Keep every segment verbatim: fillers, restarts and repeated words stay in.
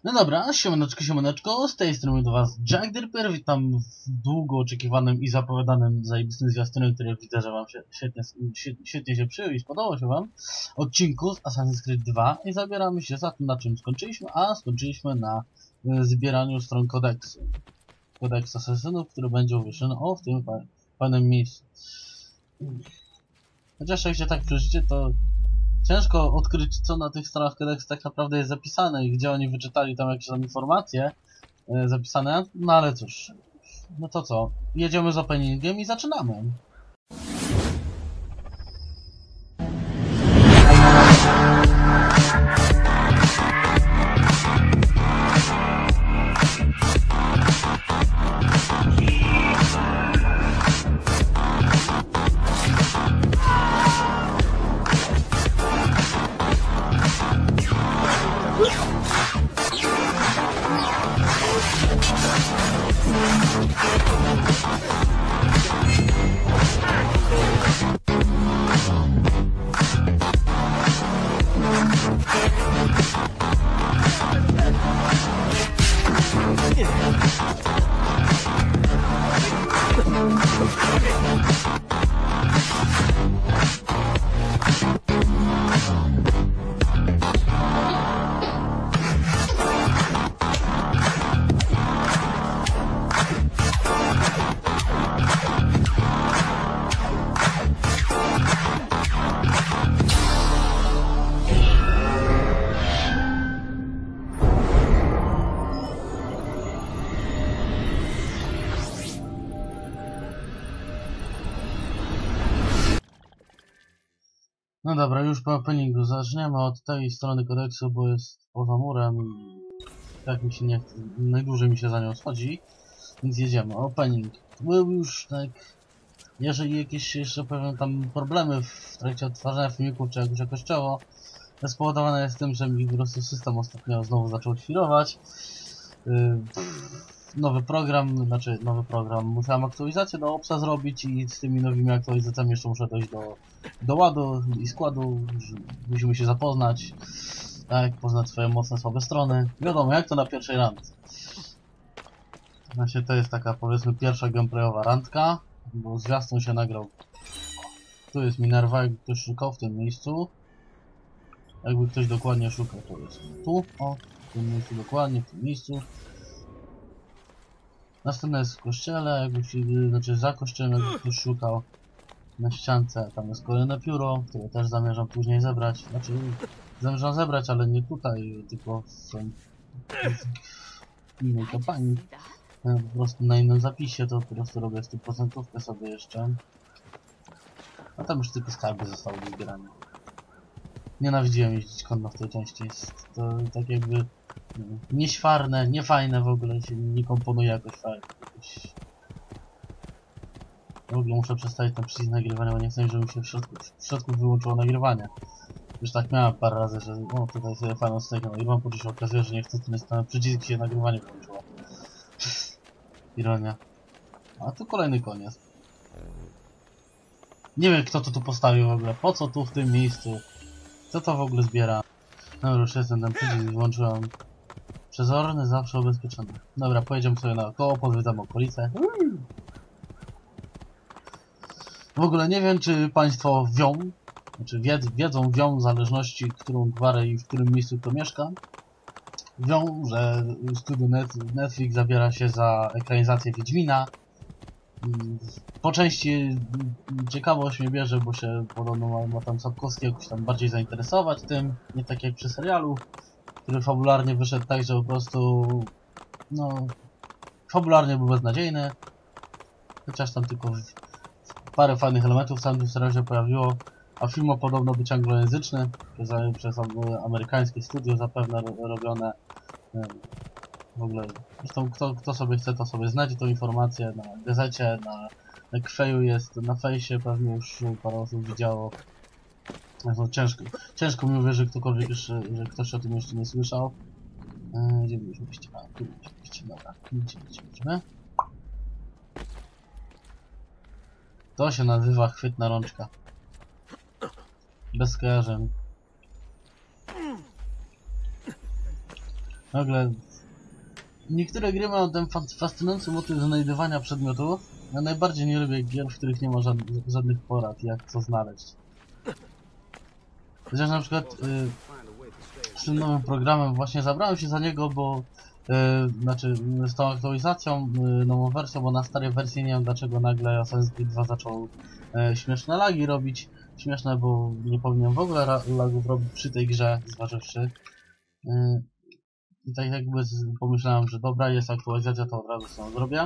No dobra, siemaneczko, siemaneczko, z tej strony do was Jack Dripper, witam w długo oczekiwanym i zapowiadanym zajebistym zwiastunem, który widzę, że wam się świetnie, świetnie, świetnie się przyjął i spodobał się wam, odcinku z Assassin's Creed dwa i zabieramy się za tym, na czym skończyliśmy, a skończyliśmy na y, zbieraniu stron kodeksu. Kodeks asasynów, który będzie uwieszony o w tym fajnym miejscu. Chociaż jak się tak przyjrzycie, to ciężko odkryć, co na tych stronach kodeksu tak naprawdę jest zapisane i gdzie oni wyczytali tam jakieś tam informacje e, zapisane, no ale cóż, no to co, jedziemy z openingiem i zaczynamy. No dobra, już po openingu zaczniemy od tej strony kodeksu, bo jest poza murem i tak mi się nie chce, najdłużej mi się za nią schodzi, więc jedziemy. Opening był już tak, jeżeli jakieś jeszcze pewne tam problemy w trakcie odtwarzania filmików czy jakoś jakościowo, spowodowane jest tym, że mi po prostu system ostatnio znowu zaczął świrować. Yy, nowy program, znaczy nowy program, musiałem aktualizację do opsa zrobić i z tymi nowymi aktualizacjami jeszcze muszę dojść do, do ładu i składu, musimy się zapoznać, tak, poznać swoje mocne, słabe strony. Wiadomo, jak to na pierwszej randce. Właśnie to jest taka, powiedzmy, pierwsza gameplayowa randka, bo zwiastun się nagrał. Tu jest Minerva, jakby ktoś szukał w tym miejscu. Jakby ktoś dokładnie szukał, to jest tu, o, w tym miejscu, dokładnie w tym miejscu. Następne jest w kościele, jakby się, znaczy za kościołem, jakby ktoś szukał. Na ściance tam jest kolejne pióro, które też zamierzam później zebrać. Znaczy, zamierzam zebrać, ale nie tutaj, tylko w innej kampanii. Po prostu na innym zapisie to po prostu robię sto procent sobie jeszcze. A tam już tylko skarby zostały do zbierania. Nienawidziłem jeździć konno w tej części. Jest to tak jakby nieśwarne, niefajne w ogóle, się nie komponuje jakoś fajnie. Jakoś... W ogóle muszę przestawić ten przycisk nagrywania, bo nie chcę, żeby mi się w środku, w środku wyłączyło nagrywanie. Już tak miałem parę razy, że o, tutaj sobie fajną stajkę nagrywam, po czym się okazuje, że nie chcę, ten przycisk się nagrywanie włączyło. Ironia. A tu kolejny koniec. Nie wiem, kto to tu postawił w ogóle, po co tu w tym miejscu? Kto to w ogóle zbiera? No już jestem, ten przycisk włączyłem. Przezorny, zawsze ubezpieczony. Dobra, pojedziemy sobie naokoło, pozwiedzamy okolice. W ogóle nie wiem, czy państwo wią, znaczy wied wiedzą, wią w zależności, którą gwarę i w którym miejscu kto mieszka. Wią, że studio Net Netflix zabiera się za ekranizację Wiedźmina. Po części ciekawość mnie bierze, bo się podobno ma, ma tam Sapkowski jakoś tam bardziej zainteresować tym, nie tak jak przy serialu, który fabularnie wyszedł tak, że po prostu no fabularnie był beznadziejny, chociaż tam tylko parę fajnych elementów w całym tym serialu się pojawiło, a film ma podobno być anglojęzyczny, przez, przez amerykańskie studio zapewne robione. W ogóle, zresztą kto, kto sobie chce, to sobie znajdzie tą informację na gazecie, na, na Kweju jest, na fejsie pewnie już parę osób widziało. No, ciężko, ciężko mi uwierzyć, że ktokolwiek jeszcze, że ktoś o tym jeszcze nie słyszał. Eee, gdzie byliśmy wyjść? A, tu byliśmy wyjść, dobra, idziemy, idziemy. To się nazywa chwytna rączka. Bez skojarzeń. Nagle... Niektóre gry mają ten fascynujący motyw znajdywania przedmiotów. Ja najbardziej nie lubię gier, w których nie ma żadnych, żadnych porad, jak co znaleźć. Chociaż na przykład yy, z tym nowym programem właśnie zabrałem się za niego, bo yy, znaczy z tą aktualizacją, yy, nową wersją, bo na starej wersji nie wiem dlaczego nagle Assassin's Creed dwa zaczął yy, śmieszne lagi robić. Śmieszne, bo nie powinien w ogóle lagów robić przy tej grze, zważywszy. Yy, I tak jakby pomyślałem, że dobra, jest aktualizacja, to od razu sobie zrobię.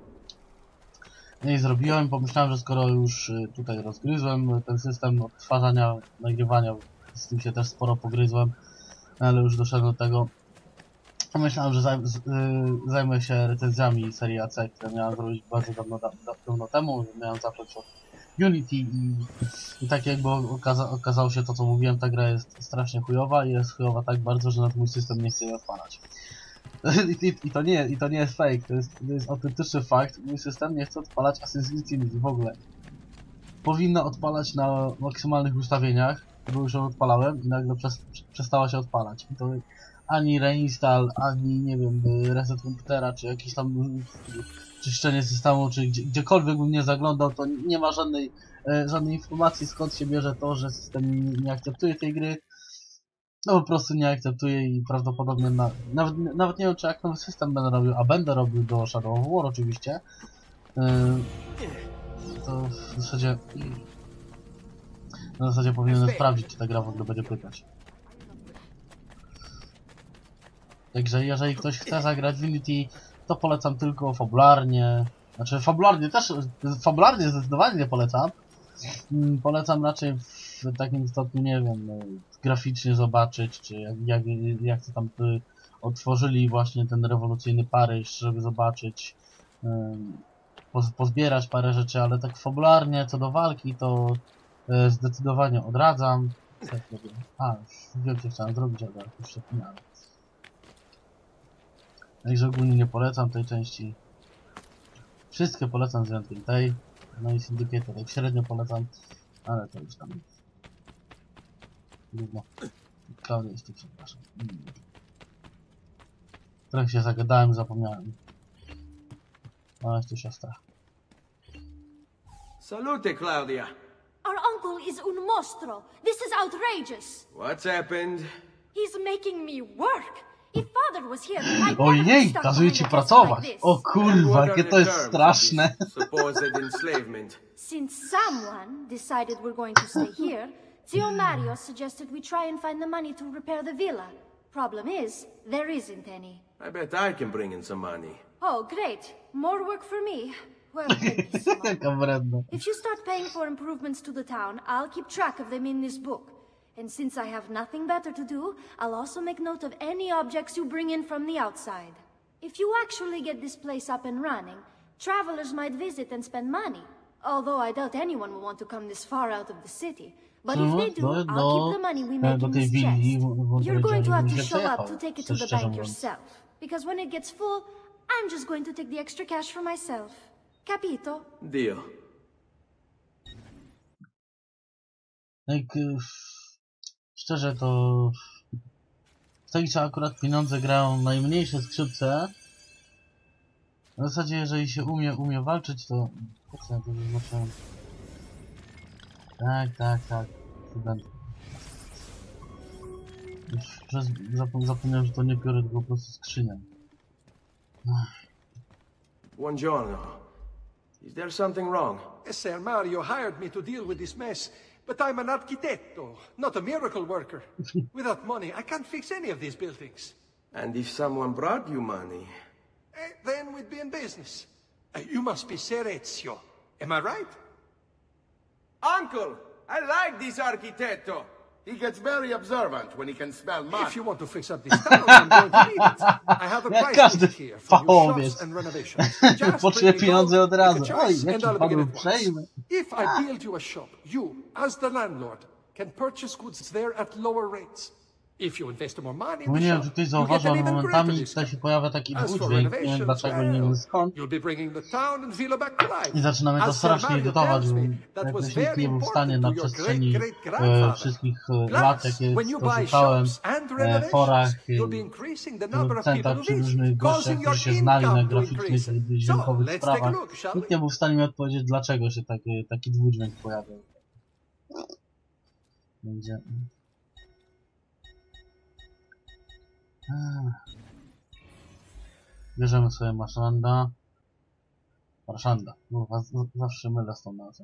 I zrobiłem, pomyślałem, że skoro już tutaj rozgryzłem ten system odtwarzania, nagrywania, z tym się też sporo pogryzłem, ale już doszedłem do tego. Pomyślałem, że zajm, z, zajmę się recenzjami serii A C, które miałem zrobić bardzo dawno, da, dawno temu, miałem zacząć od Unity i, i tak jakby okaza, okazało się to, co mówiłem, ta gra jest strasznie chujowa i jest chujowa tak bardzo, że nawet mój system nie chce jej odpalać. I, i, i, to nie, I to nie jest fake, to jest, to jest autentyczny fakt. Mój system nie chce odpalać Assassin's Creed w ogóle. Powinno odpalać na maksymalnych ustawieniach, bo już ją odpalałem i nagle przez, przestała się odpalać. I to ani reinstall, ani nie wiem, reset komputera, czy jakieś tam czyszczenie systemu, czy gdzie, gdziekolwiek bym nie zaglądał, to nie ma żadnej, e, żadnej informacji, skąd się bierze to, że system nie, nie akceptuje tej gry. No po prostu nie akceptuję i prawdopodobnie na, nawet, nawet nie wiem, czy jak nowy system będę robił, a będę robił do Shadow of War oczywiście, yy, to w zasadzie w zasadzie powinienem sprawdzić, czy ta gra w ogóle będzie pykać. Także jeżeli ktoś chce zagrać w Unity, to polecam tylko fabularnie, znaczy fabularnie też, fabularnie zdecydowanie nie polecam. Polecam raczej w takim stopniu, nie wiem, graficznie zobaczyć, czy jak, jak, jak to tam by otworzyli właśnie ten rewolucyjny Paryż, żeby zobaczyć, um, poz, pozbierać parę rzeczy, ale tak fabularnie, co do walki, to e, zdecydowanie odradzam. A, wiem, co chciałem zrobić, ale już zapomniałem. Także ogólnie nie polecam tej części. Wszystkie polecam z wyjątkiem tej. No i Syndicate tak średnio polecam, ale to już tam trudno. Klaudia jest tu, przepraszam. Trochę się zagadałem, zapomniałem. No jest tu siostra. Salute, Claudia. Our uncle is un mostro. This is outrageous. What's happened? He's making me work. If father was here, I'd Ojej, kazuje ci pracować. O kurwa, jakie to jest straszne. Supposed enslavement. Since someone decided we're going to stay here, Zio Mario suggested we try and find the money to repair the villa. Problem is, there isn't any. I bet I can bring in some money. Oh, great. More work for me. Well, thank you so much. If you start paying for improvements to the town, I'll keep track of them in this book. And since I have nothing better to do, I'll also make note of any objects you bring in from the outside. If you actually get this place up and running, travelers might visit and spend money. Although I doubt anyone will want to come this far out of the city. But if they do, I'll keep the money we make in this chest. You're going to have to show up to take it to the bank yourself. Because when it gets full, I'm just going to take the extra cash for myself. Capito? Deal. Jak, szczerze to w tej grze akurat pieniądze grają najmniejsze skrzypce. W zasadzie jeżeli się umie, umie walczyć, to... Po co ja to zaznaczyłem? Tak, tak, tak. Student. Już przez... Zapom zapomniałem, że to nie piorę, tylko po prostu skrzynia. Buongiorno. Is there something wrong? Sir Mario hired me to deal with this mess, but I'm an arquitecto, not a miracle worker. Without money, I can't fix any of these buildings. And if someone brought you money? Eh, then we'd be in business. Uh, you must be Ser Ezio. Am I right? Uncle, I like this arquitecto. He gets very observant when he can smell mud. If you want to fix up this town, I'm going to need it. I have a price list here for new shops and renovations. Potrzebuję pieniądze od razu. Oj, jaki padł przejmy. If I build you a shop, you, as the landlord, can purchase goods there at lower rates. Bo nie wiem, czy ktoś zauważył, ale momentami tutaj się pojawia taki dźwięk, nie wiem dlaczego, nie wiem skąd. I zaczyna mnie to strasznie irytować, bo jakoś nikt nie był w stanie na przestrzeni e, wszystkich e, lat, jakie to słuchałem, e, forach, producentach czy różnych gościach, którzy się znali na graficznych i dźwiękowych sprawach. Nikt nie był w stanie mi odpowiedzieć, dlaczego się taki, taki dwudźwięk pojawiał. Będzie... Bierzemy sobie Marszanda. Marszanda. No, zawsze mylę z tą nazwą.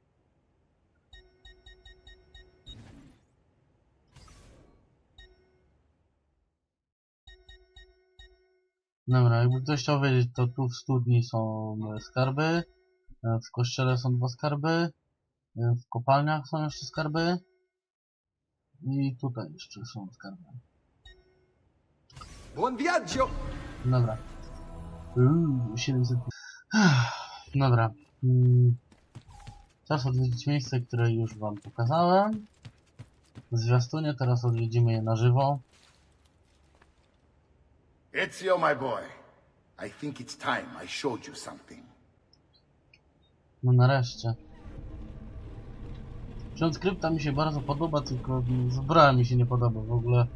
Dobra, jakby ktoś chciał wiedzieć, to tu w studni są skarby, w kościele są dwa skarby, w kopalniach są jeszcze skarby i tutaj jeszcze są skarby. Buon viaggio! Dobra. Uuu, siedemset... Dobra. Hmm. Czas odwiedzić miejsce, które już wam pokazałem. W zwiastunie, teraz odwiedzimy je na żywo. Ezio, my boy. I think it's time I showed you something. No nareszcie. Transkrypta mi się bardzo podoba, tylko zbroja mi się nie podoba w ogóle.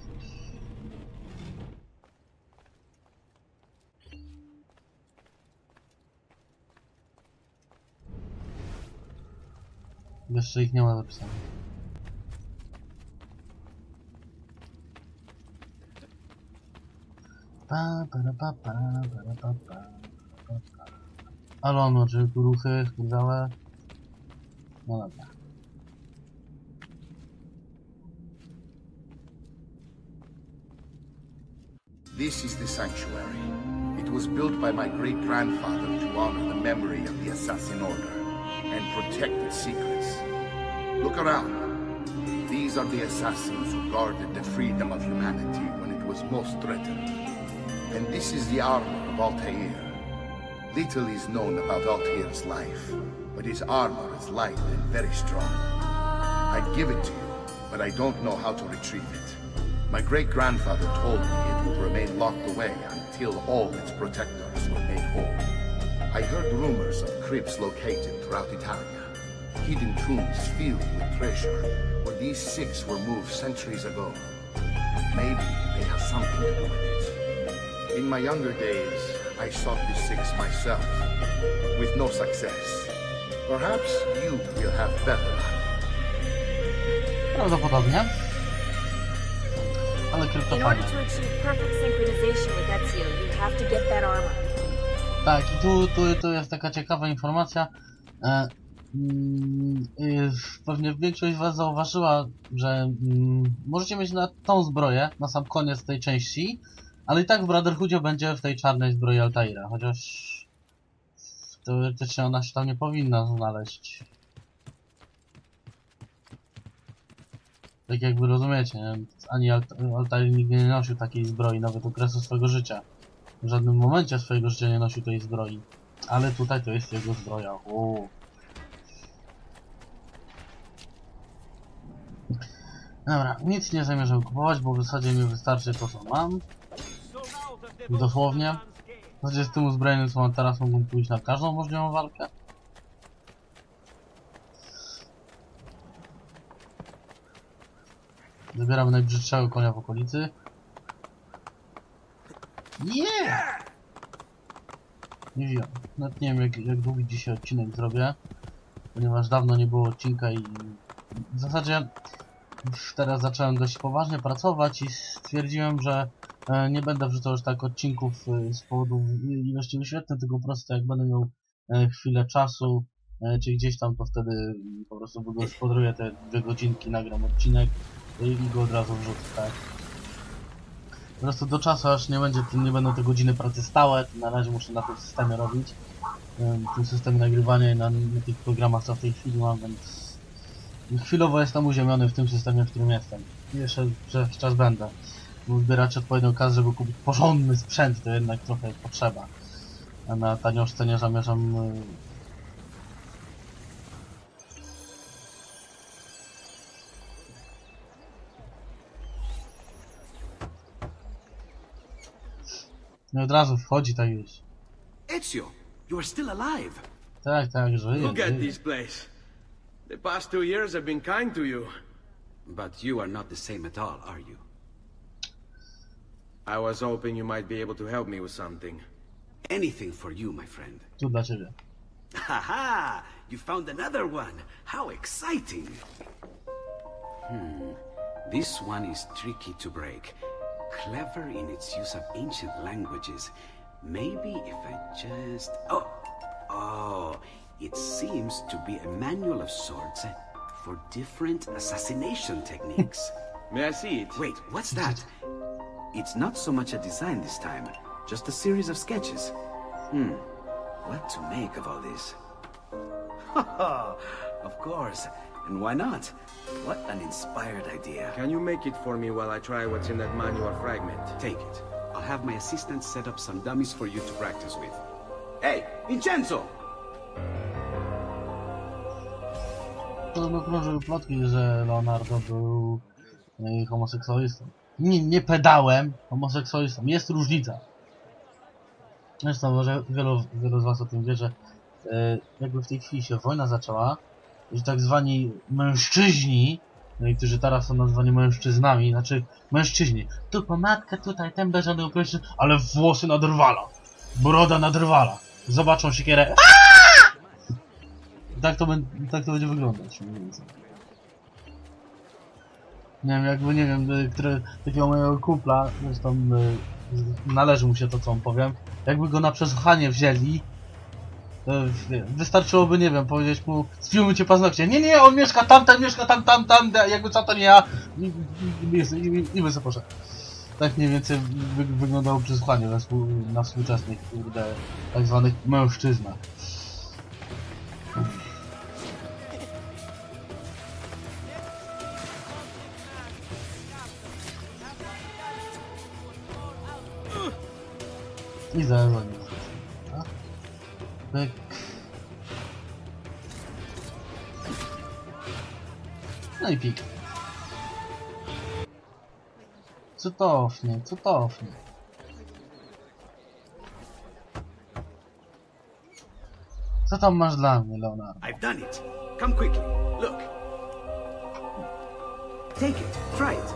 Jeszcze ich nie ma zapisanych. Pa, pa, pa, pa, pa, pa, pa, pa. Ale ono, czy tu ruchy wkurzałe? No dobra. This is the sanctuary. It was built by my great-grandfather to honor the memory of the Assassin Order and protect its secrets. Look around. These are the assassins who guarded the freedom of humanity when it was most threatened. And this is the armor of Altair. Little is known about Altair's life, but his armor is light and very strong. I'd give it to you, but I don't know how to retrieve it. My great-grandfather told me it would remain locked away until all its protectors were made whole. I heard rumors of crypts located throughout Italia, hidden tombs filled with treasure, where these six were moved centuries ago. Maybe they have something to do with it. In my younger days, I sought the six myself, with no success. Perhaps you will have better luck. Prawdopodobnie. Ale krypto In order to achieve perfect synchronization with Ezio, you have to get that armor. Tak, i tu, tu, tu jest taka ciekawa informacja. E, mm, y, pewnie większość z was zauważyła, że mm, możecie mieć na tą zbroję, na sam koniec tej części, ale i tak w Brotherhoodzie będzie w tej czarnej zbroi Altaira, chociaż teoretycznie ona się tam nie powinna znaleźć. Tak jakby rozumiecie, nie? Ani Altair nigdy nie nosił takiej zbroi, nawet okresu swojego życia. W żadnym momencie swojego życia nie nosił tej zbroi. Ale tutaj to jest jego zbroja. Uuu. Dobra, nic nie zamierzam kupować, bo w zasadzie mi wystarczy to, co mam. Dosłownie. W zasadzie z tym uzbrojeniem, co mam teraz, mógłbym pójść na każdą możliwą walkę. Zabieram najbrzydszego konia w okolicy. Yeah! Nie wiem. Nawet nie wiem, jak, jak długi dzisiaj odcinek zrobię. Ponieważ dawno nie było odcinka i w zasadzie teraz zacząłem dość poważnie pracować i stwierdziłem, że nie będę wrzucał już tak odcinków z powodu ilości wyświetleń, tylko po prostu jak będę miał chwilę czasu, czy gdzieś tam, to wtedy po prostu wygospodaruję te dwie godzinki, nagram odcinek i go od razu wrzucę, tak. Po prostu do czasu, aż nie będzie, nie będą te godziny pracy stałe, na razie muszę na tym systemie robić. W tym systemie nagrywania i na, na tych programach, co w tej chwili mam, więc chwilowo jestem uziemiony w tym systemie, w którym jestem. I jeszcze przez czas będę. Bo zbierać odpowiednią kasę, żeby kupić porządny sprzęt, to jednak trochę potrzeba. A na taniożce nie zamierzam... No od razu wchodzi tak już. Ezio, you are still alive. Tak, tak, żyje. Look at żyje. this place. The past two years have been kind to you. But you are not the same at all, are you? I was hoping you might be able to help me with something. Anything for you, my friend. Tu dla ciebie. Haha! You found another one. How exciting! Hmm. This one is tricky to break. Clever in its use of ancient languages. Maybe if I just... Oh! Oh! It seems to be a manual of sorts for different assassination techniques. May I see it? Wait, what's that? It's not so much a design this time, just a series of sketches. Hmm. What to make of all this? Haha! Of course. And why not? What an inspired idea. Can you make it for me while I try what's in that manual fragment? Take it. I'll have my assistant set up some dummies for you to practice with. Hey, Vincenzo! Podobno krążyły plotki, że Leonardo był e, homoseksualistą. Nie, nie pedałem, homoseksualistą. Jest różnica. Zresztą może wielu, wielu z was o tym wie, że e, jakby w tej chwili się wojna zaczęła, że tak zwani mężczyźni, no i którzy teraz są nazwani mężczyznami, znaczy mężczyźni, tu pomadka, tutaj ten bez żadnego pryszczy, ale włosy nadrwala, broda nadrwala, zobaczą siekierę. Tak to, tak to będzie wyglądać mniej więcej. Nie wiem, jakby nie wiem, który, takiego mojego kumpla, zresztą y, należy mu się to, co on powiem, jakby go na przesłuchanie wzięli, to wystarczyłoby, nie wiem, powiedzieć mu, zfiłmy cię paznokcie. Nie, nie, on mieszka tam, tam, mieszka tam, tam, tam, jakby co to nie ja. I, i, i, i, i by sobie poszedł. Tak mniej więcej wy, wyglądało przesłuchanie na, współ, na współczesnych, kurde, tak zwanych mężczyznach. I zaraz za nim. Tak. No i pik. Cudownie, cudownie. Co tam masz dla mnie, Leonardo? I've done it. Come quickly. Look. Take it. Try it.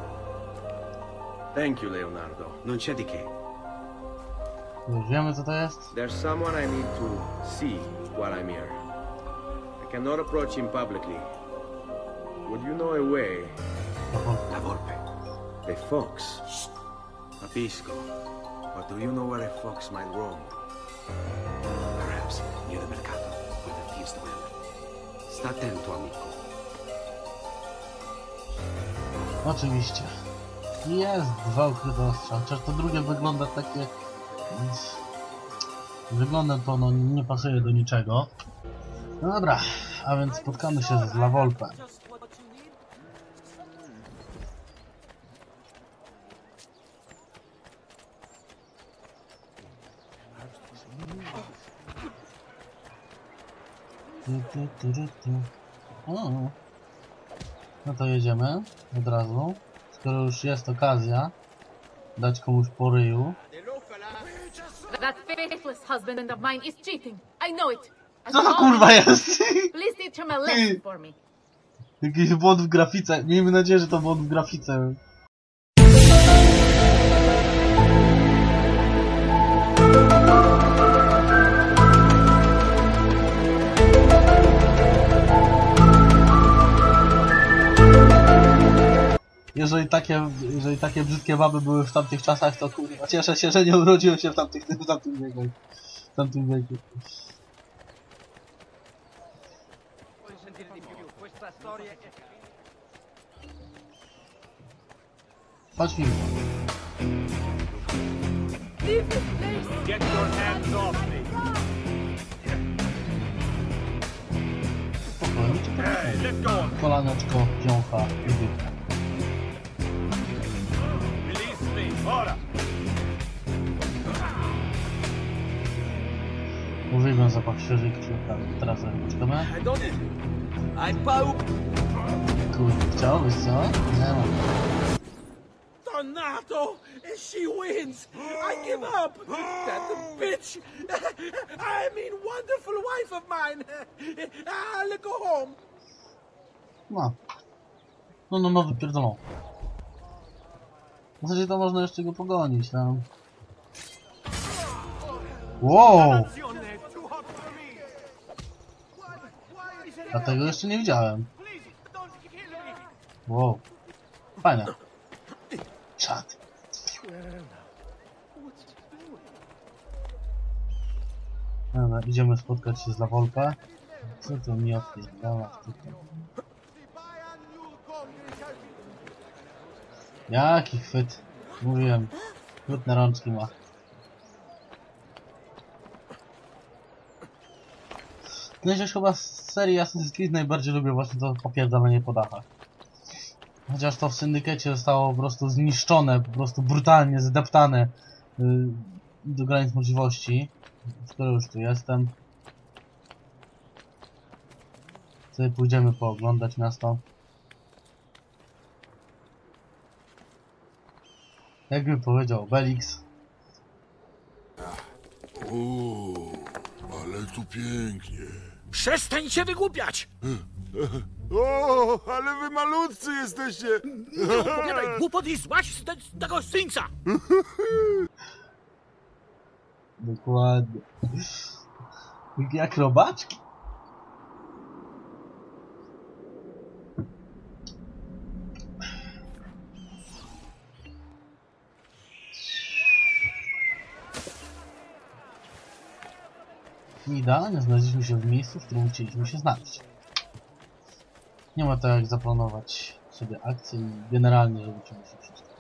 Thank you, Leonardo. Non c'è di che. Już wiemy, co to jest? There's someone I need to see while I'm here. I cannot approach him publicly. Would you know a way? La Volpe. A fox? Capisco. But do you know where a fox might roam? Perhaps near the mercato, where the thieves dwell. Sta attento, amico. Oczywiście. Jest dwa ukryte ostrza. Chociaż to drugie wygląda takie... Wygląda to, no, nie pasuje do niczego. No dobra, a więc spotkamy się z La Volpe. Tu, tu, tu, tu, tu. O. No to jedziemy od razu. Skoro już jest okazja dać komuś po ryju. That faithless husband of mine is cheating. I know it. Co to kurwa jest? Please teach him a lesson for me. Jakiś błąd w grafice. Miejmy nadzieję, że to błąd w grafice. Jeżeli takie, jeżeli takie brzydkie baby były w tamtych czasach, to kurwa cieszę się, że nie urodziłem się w tamtych, w tamtym wieku. W tamtym wieku. Chodź mi. Get your hands off me. Spokojnie. Hey, let go of me. Kolaneczko, piącha i dycha. Release me. Ora. Uwielbiam zapach świeżej krwi. Teraz poczekamy. I don't... I pow... Kurde, chciałbyś co? Nie mam. Donna! Renato! She wins! I give up! That bitch! I mean, wonderful wife of mine! I'll go home! No. No, no, no, wypierdolą. W zasadzie to można jeszcze go pogonić tam. Wow! A tego jeszcze nie widziałem. Wow. Fajne. Czad. Dobra, idziemy spotkać się z La Volpe. Co to mi odpierdala tutaj? Jaki chwyt? Mówiłem. Chwytne rączki ma. No i chyba z serii Assassin's Creed najbardziej lubię właśnie to popierdolenie po dachach. Chociaż to w Syndykecie zostało po prostu zniszczone, po prostu brutalnie zdeptane yy, do granic możliwości. Skoro już tu jestem, sobie pójdziemy pooglądać miasto. Jakby powiedział Obelix. O, ale tu pięknie. Przestań się wygłupiać! O, ale wy malutcy jesteście! Nie opowiadaj głupot i złaź z, te, z tego Sfinksa! Dokładnie. Jak robaczki. Idealnie znaleźliśmy się w miejscu, w którym chcieliśmy się znaleźć. Nie ma tak jak zaplanować sobie akcję i generalnie, żeby ciągnąć się wszystko.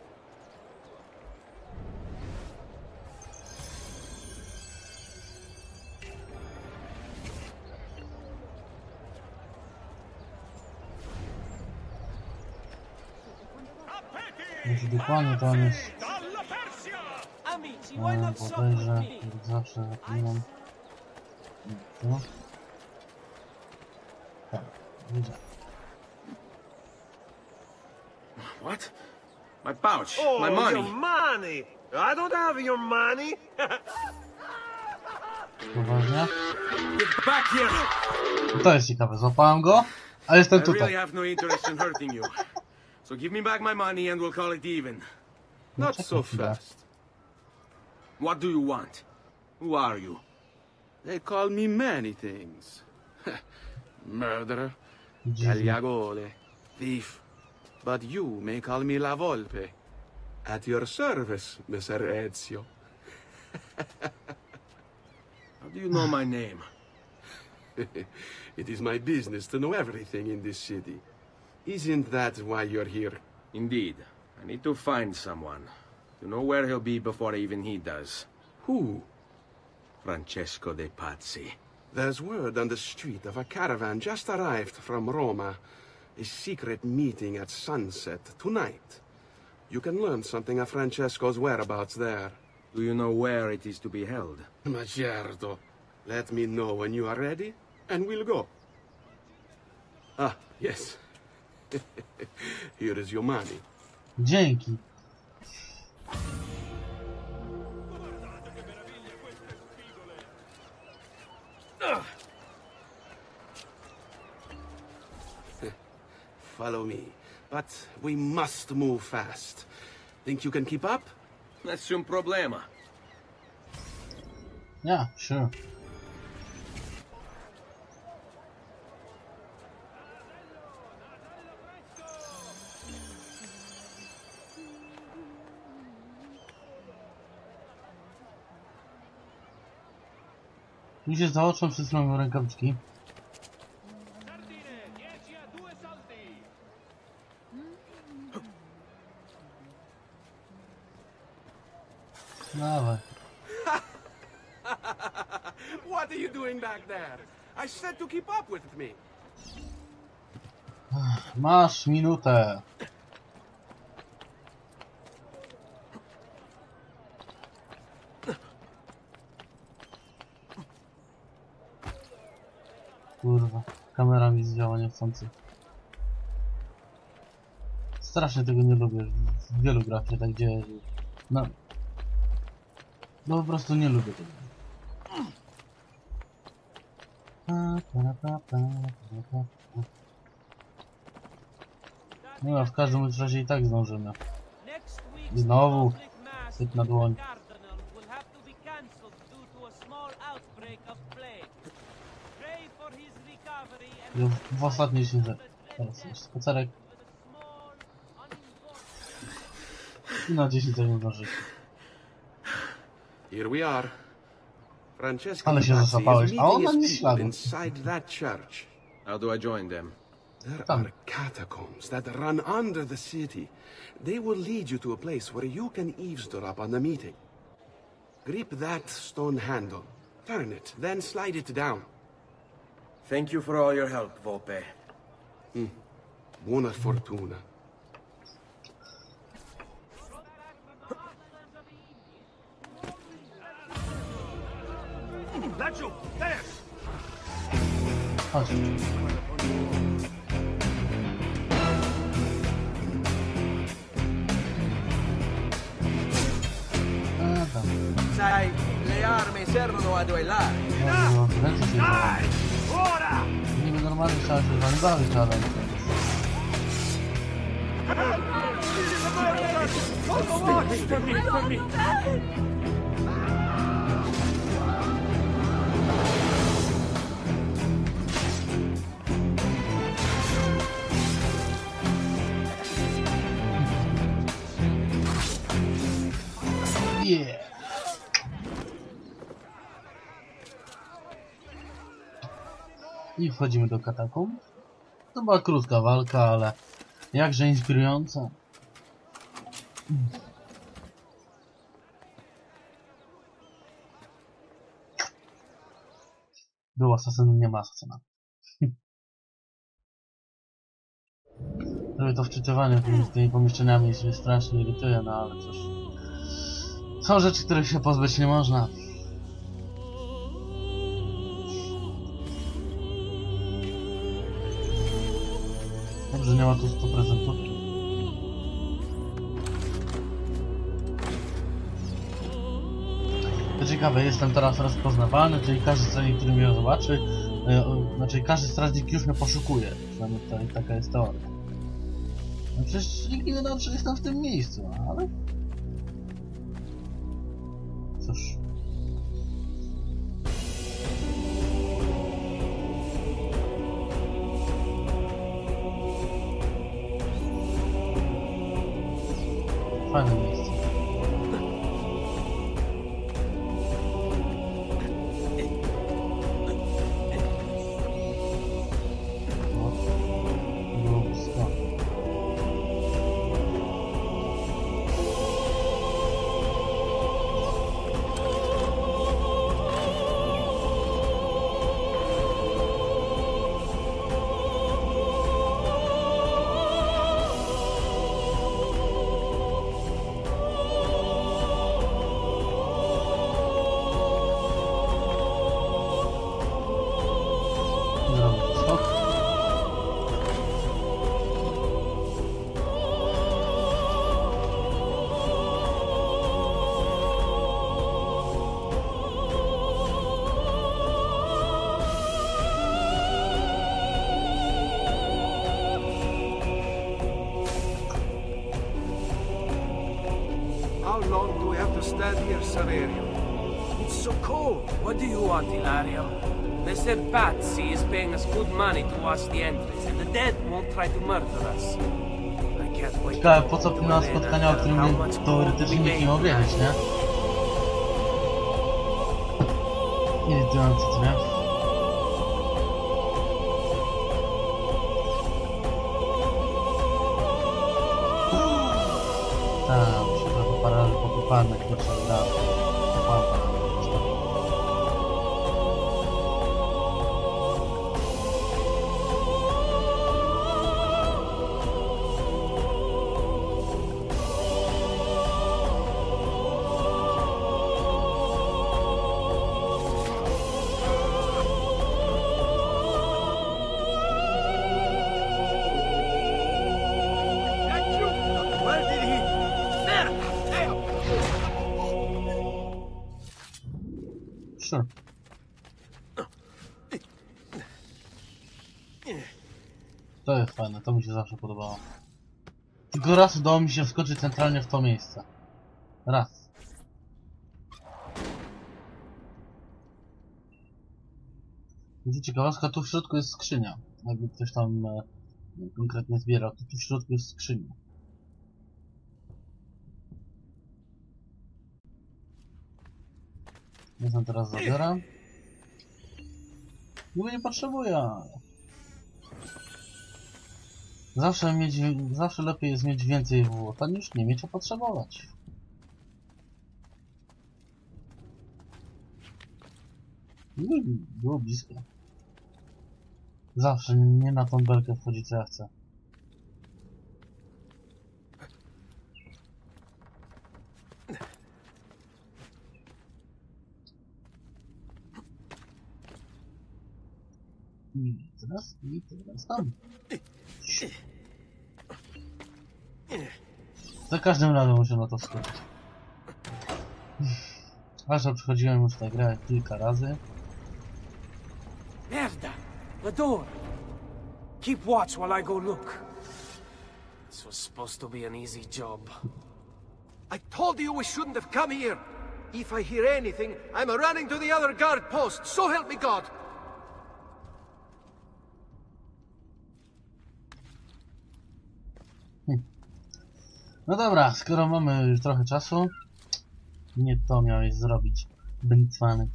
Więc dokładnie to on jest. No, podejrzę, jak zawsze zapominam. Tu. Tak, widziałem. What? My pouch, Oh, my money. your money! I don't have your money! Poważnie? Get back here! To jest ciekawe, złapałem go, a jestem I really tutaj. have no interest in hurting you. So give me back my money and we'll call it even. Not so fast. What do you want? Who are you? They call me many things. Murderer, Dziwne. tagliagole, thief. But you may call me La Volpe. At your service, Mister Ezio. How do you know my name? It is my business to know everything in this city. Isn't that why you're here? Indeed. I need to find someone. To know where he'll be before even he does. Who? Francesco de Pazzi. There's word on the street of a caravan just arrived from Roma. A secret meeting at sunset tonight. You can learn something of Francesco's whereabouts there. Do you know where it is to be held? Ma certo. Let me know when you are ready, and we'll go. Ah, yes. Here is your money. Dzięki. Follow me, but we must move fast. Think you can keep up? Nessun problema. Yeah, sure. Mi się zaoczą przez moje rękawiczki. Dawaj. What are you doing back there? I said to keep up with me. Masz minutę. Kurwa, kamera mi zdziała niechcący. strasznie tego nie lubię. W wielu grach się tak dzieje, że... No... No po prostu nie lubię tego. No a w każdym razie i tak zdążymy. I znowu syp na dłoń. W, w ostatniej się teraz jest spacerek. I na dziesięć sekund zdążyć. Here we are. Francesco Ale się zasapałeś, a ona nie śladu. Inside that church. How do I join them? There are catacombs that run under the city. They will lead you to a place where you can eavesdrop on the meeting. Grip that stone handle. Turn it, then slide it down. Thank you for all your help, Volpe. Mm. Buona fortuna. Leciu, there! Chodź. A tam. Sai, le armi servono a duellare. No, ręce się Dai! Ora! niby normalnie trzeba się z wami bawić, ale... For me, for me! Yeah. I wchodzimy do katakumb. To była krótka walka, ale jakże inspirująca. Był asasyn, nie ma asasyna. Żeby to wczytywanie tymi, tymi pomieszczeniami się strasznie irytuje, no ale cóż. Są rzeczy, których się pozbyć nie można. Dobrze, nie ma tu stu prezentówki. To ciekawe, jestem teraz rozpoznawalny, czyli każdy strażnik, który mnie zobaczy, yy, znaczy każdy strażnik już mnie poszukuje. Przynajmniej to, taka jest teoria. No przecież nikt nie wie, że jestem w tym miejscu, ale... Cóż... Fajne miejsce. O, było blisko. How long do we have to stand here, Saverio? It's so cold. What do you want, Hilario? They said Patsy is paying us good money to watch the entrance, and the dead won't try to murder us. I can't wait. Ciekawe, po co na spotkania, o którym teoretycznie nikt nie ma wiedzieć, nie? Irytujące, co nie? Tam, trochę parę razy popypałem, jak pierwsza gra. Leciu! sure. To jest fajne, to mi się zawsze podobało. Tylko raz udało mi się wskoczyć centralnie w to miejsce. Raz. Wiecie, ciekawostka, tu w środku jest skrzynia. Jakby ktoś tam e, konkretnie zbierał, to tu w środku jest skrzynia. Ja sam teraz zabieram. Niby nie potrzebuję. Zawsze mieć, zawsze lepiej jest mieć więcej złota niż nie mieć, a potrzebować. No, było blisko. Zawsze nie na tą belkę wchodzi, co ja chcę. I teraz, i teraz tam. Za każdym razem muszę na to skupić. Aż że przychodziłem już tę grę kilka razy. Merda! The door! Keep watch while I go look. This was supposed to be an easy job. I told you we shouldn't have come here. If I hear anything, I'm running to the other guard post. So help me God! No dobra, skoro mamy już trochę czasu, nie to miałeś zrobić, Benzwany.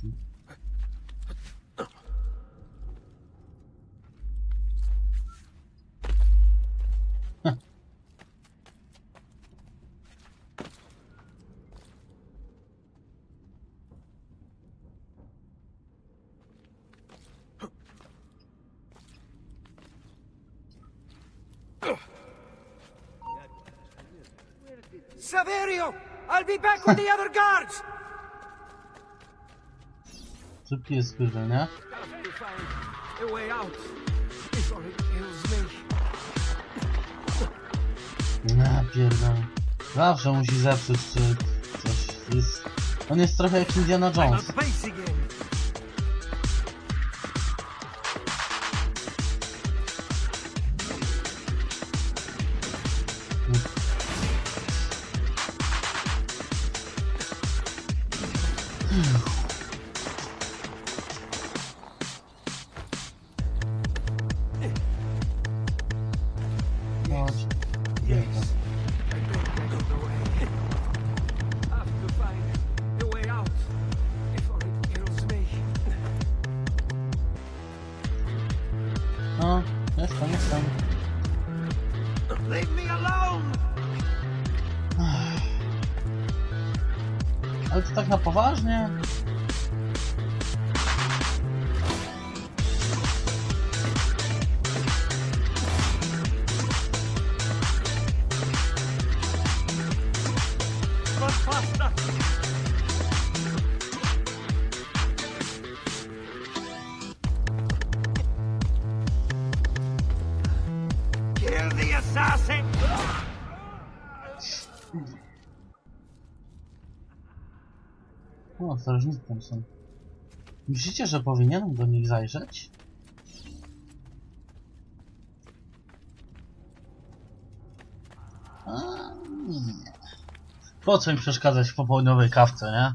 Saverio! I'll be back with the other guards! Szybkie jest spojrzenie. Ja pierdolę. Zawsze musi zepsuć czy coś. Jest... On jest trochę jak Indiana Jones. No, jestem, jestem. Leave me alone! Ale to tak na poważnie? Kill the assassin! O, strażnicy tam są. Myślicie, że powinienem do nich zajrzeć? A, nie. Po co im przeszkadzać w popołudniowej kawce, nie?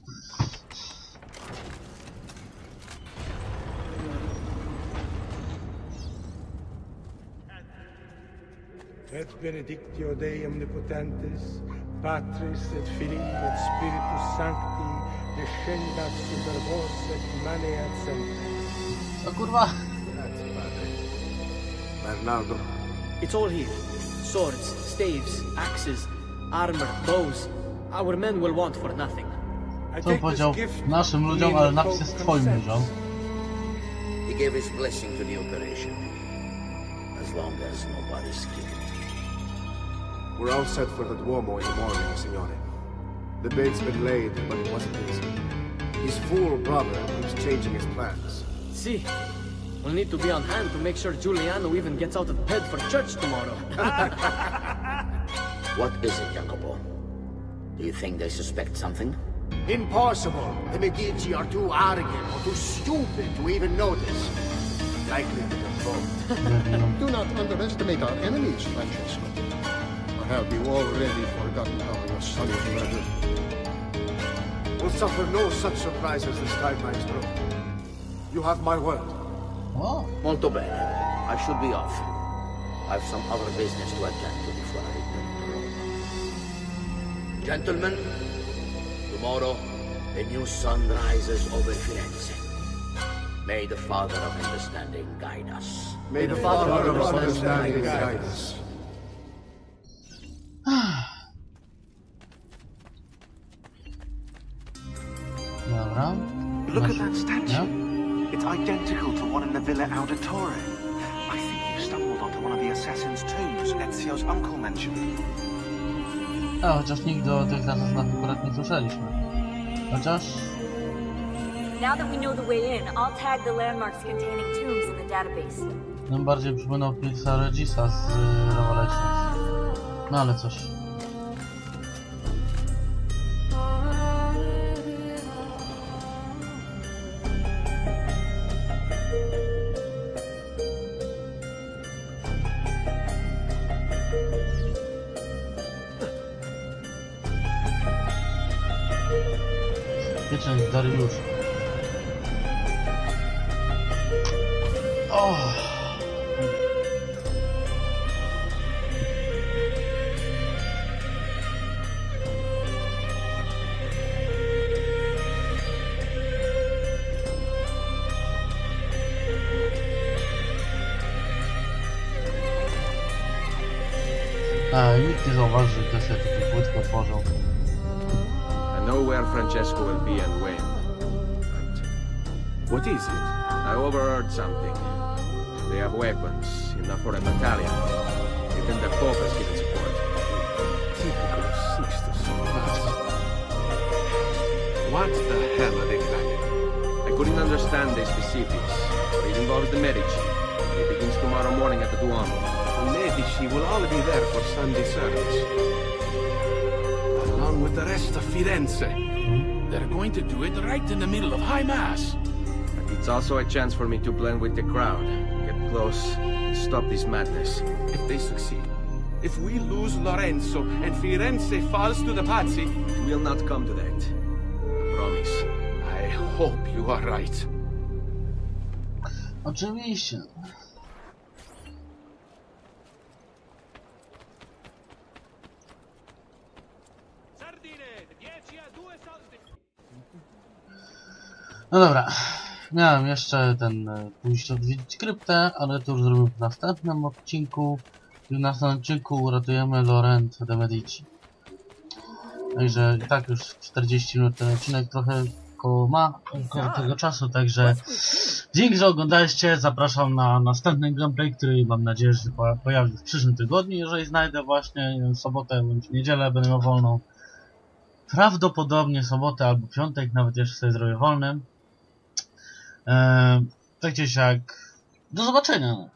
Et benedictio Dei omnipotentes, Patris et Filii et Spiritus Sancti, descendat super vos et maneat semper. O kurwa! Grazie, padre. Bernardo. It's all here. Swords, staves, axes, armor, bows. Our men will want for nothing. Co on powiedział naszym ludziom, ale napis jest twoim ludziom. He gave his blessing to the operation. As long as nobody's killed. We're all set for the Duomo in the morning, Signore. The bait's been laid, but it wasn't easy. His fool brother keeps changing his plans. See, we'll need to be on hand to make sure Giuliano even gets out of bed for church tomorrow. What is it, Jacopo? Do you think they suspect something? Impossible. The Medici are too arrogant or too stupid to even notice. Likely to vote. Do not underestimate our enemies, Francesco. Or have you already forgotten how your son was murdered? We'll suffer no such surprises this time, Maestro. You have my word. Oh. Molto bene. I should be off. I've some other business to attend to before I return to Rome. Gentlemen, tomorrow, a new sun rises over Firenze. May the Father of Understanding guide us. May the Father of Understanding guide us. Look at that statue. Yeah. It's identical to one in the Villa Auditore. I think you stumbled onto one of the assassin's tombs Ezio's uncle mentioned. A, chociaż nigdy o tych asasynach akurat nie słyszeliśmy. Chociaż... Now that we know the way in, I'll tag the landmarks containing tombs in the database. Nam bardziej przypominał Pilsa Regisa z Revelations. No ale coś. Pieczęć Dariusza. O! A, nikt nie zauważy, że ktoś sobie taką płytkę otworzył. I know where Francesco will be and when. But what is it? I overheard something. They have weapons, enough for a battalion. Even the Pope has given support. Typical Sixtus. What the hell are they planning? I couldn't understand the specifics, but it involves the Medici. It begins tomorrow morning at the Duomo. The Medici will all be there for Sunday service. Along with the rest of Firenze. They're going to do it right in the middle of High Mass. But it's also a chance for me to blend with the crowd, get close, and stop this madness. If they succeed, if we lose Lorenzo and Firenze falls to the Pazzi, it will not come to that. I promise. I hope you are right. Oczywiście. No dobra, miałem jeszcze ten pójść odwiedzić kryptę, ale to już zrobimy w następnym odcinku. I w następnym odcinku uratujemy Lorenzo de Medici. Także i tak już czterdzieści minut ten odcinek trochę koło ma koło tego czasu, także dzięki, że oglądaliście. Zapraszam na następny gameplay, który mam nadzieję, że pojawi w przyszłym tygodniu, jeżeli znajdę właśnie sobotę bądź niedzielę, będę miał wolną. Prawdopodobnie sobotę albo piątek, nawet jeszcze sobie zrobię wolnym. Eee, tak gdzieś jak. Do zobaczenia.